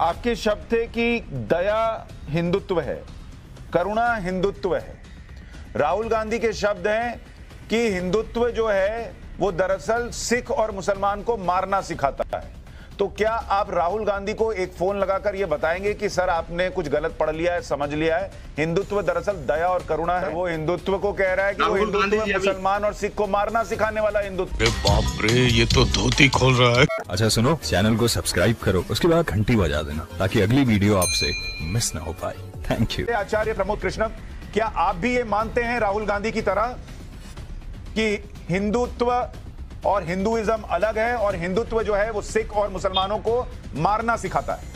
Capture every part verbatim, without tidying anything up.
आपके शब्द थे कि दया हिंदुत्व है, करुणा हिंदुत्व है। राहुल गांधी के शब्द हैं कि हिंदुत्व जो है वो दरअसल सिख और मुसलमान को मारना सिखाता है। तो क्या आप राहुल गांधी को एक फोन लगाकर ये बताएंगे कि सर आपने कुछ गलत पढ़ लिया है, समझ लिया है, हिंदुत्व दरअसल दया और करुणा है। वो हिंदुत्व को कह रहा है कि वो हिंदुत्व मुसलमान और सिख को मारना सिखाने वाला हिंदुत्व। बाप रे, ये तो धोती खोल रहा है। अच्छा सुनो, चैनल को सब्सक्राइब करो, उसके बाद घंटी बजा देना ताकि अगली वीडियो आपसे मिस ना हो पाए। Thank you. आचार्य प्रमोद कृष्णम, क्या आप भी ये मानते हैं राहुल गांधी की तरह कि हिंदुत्व और हिंदुइज्म अलग है और हिंदुत्व जो है वो सिख और मुसलमानों को मारना सिखाता है?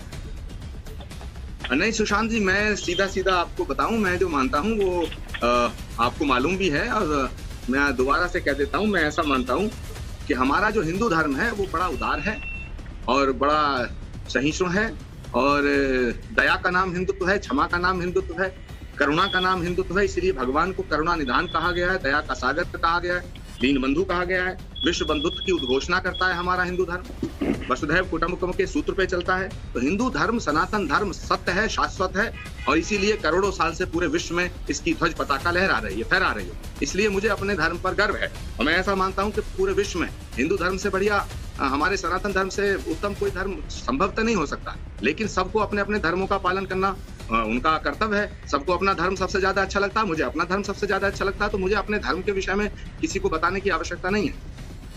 नहीं सुशांत जी, मैं सीधा सीधा आपको बताऊं, मैं जो मानता हूं वो आ, आपको मालूम भी है और मैं दोबारा से कह देता हूं, मैं ऐसा मानता हूं कि हमारा जो हिंदू धर्म है वो बड़ा उदार है और बड़ा सहिष्णु है और दया का नाम हिंदुत्व है, क्षमा का नाम हिंदुत्व है, करुणा का नाम हिंदुत्व है। इसलिए भगवान को करुणा निधान कहा गया है, दया का सागर कहा गया है, दीन बंधु कहा गया है। विश्व बंधुत्व की उद्घोषणा करता है हमारा हिंदू धर्म, वसुधैव कुटुंबकम के सूत्र पे चलता है। तो हिंदू धर्म सनातन धर्म सत्य है, शाश्वत है और इसीलिए करोड़ों साल से पूरे विश्व में इसकी ध्वज पताका लहरा रही है, फहरा रही है। इसलिए मुझे अपने धर्म पर गर्व है और मैं ऐसा मानता हूं कि पूरे विश्व में हिंदू धर्म से बढ़िया हमारे सनातन धर्म से उत्तम कोई धर्म संभव तो नहीं हो सकता। लेकिन सबको अपने अपने धर्मों का पालन करना उनका कर्तव्य है। सबको अपना धर्म सबसे ज्यादा अच्छा लगता है, मुझे अपना धर्म सबसे ज्यादा अच्छा लगता है, तो मुझे अपने धर्म के विषय में किसी को बताने की आवश्यकता नहीं है।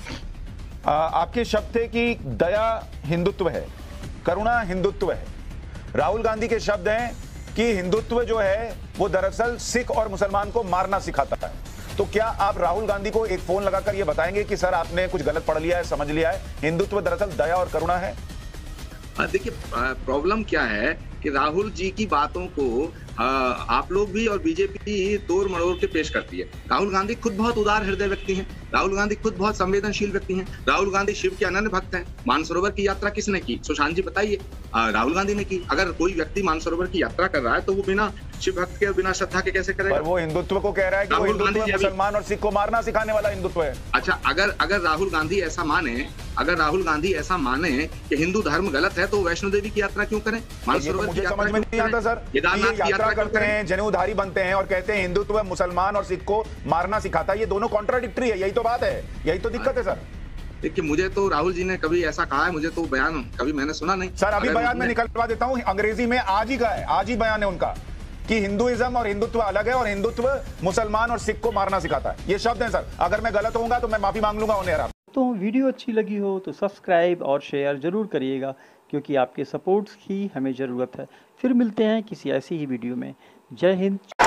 आ, आपके शब्द थे कि दया हिंदुत्व है, करुणा हिंदुत्व है। राहुल गांधी के शब्द हैं कि हिंदुत्व जो है वो दरअसल सिख और मुसलमान को मारना सिखाता है। तो क्या आप राहुल गांधी को एक फोन लगाकर ये बताएंगे कि सर आपने कुछ गलत पढ़ लिया है, समझ लिया है, हिंदुत्व दरअसल दया और करुणा है? देखिए, प्रॉब्लम क्या है कि राहुल जी की बातों को आ, आप लोग भी और बीजेपी तोड़ मरोड़ के पेश करती है। राहुल गांधी खुद बहुत उदार हृदय व्यक्ति हैं, राहुल गांधी खुद बहुत संवेदनशील व्यक्ति हैं, राहुल गांधी शिव के अनन्य भक्त हैं। मानसरोवर की यात्रा किसने की? सुशांत जी बताइए। राहुल गांधी ने की। अगर कोई व्यक्ति मानसरोवर की यात्रा कर रहा है तो वो बिना शिव भक्त के, बिना श्रद्धा के कैसे करेगा? वो हिंदुत्व को कह रहा है कि वो हिंदुत्व मुसलमान और सिख को मारना सिखाने वाला हिंदुत्व है। अच्छा, अगर अगर राहुल गांधी ऐसा माने अगर राहुल गांधी ऐसा माने कि हिंदू धर्म गलत है तो वैष्णो देवी की यात्रा क्यों करें? मानसरोवर की समझ में नहीं आता सर। केदारनाथ की यात्रा करते हैं, जनेऊधारी बनते हैं और कहते हैं हिंदुत्व मुसलमान और सिख को मारना सिखाता है। ये दोनों कॉन्ट्राडिक्टरी है, यही तो बात है, यही तो दिक्कत है सर। देखिए, मुझे तो राहुल जी ने कभी ऐसा कहा है, मुझे तो बयान कभी मैंने सुना नहीं सर। अभी बयान में निकलवा देता हूं, अंग्रेजी में आज ही का है, आज ही बयान है उनका कि हिंदुइज्म और हिंदुत्व अलग है और हिंदुत्व मुसलमान और सिख को मारना सिखाता है। ये शब्द हैं सर। अगर मैं गलत होऊंगा तो मैं माफी मांग लूंगा उन्हें। तो वीडियो अच्छी लगी हो तो सब्सक्राइब और शेयर जरूर करिएगा, क्योंकि आपके सपोर्ट्स की हमें ज़रूरत है। फिर मिलते हैं किसी ऐसी ही वीडियो में। जय हिंद।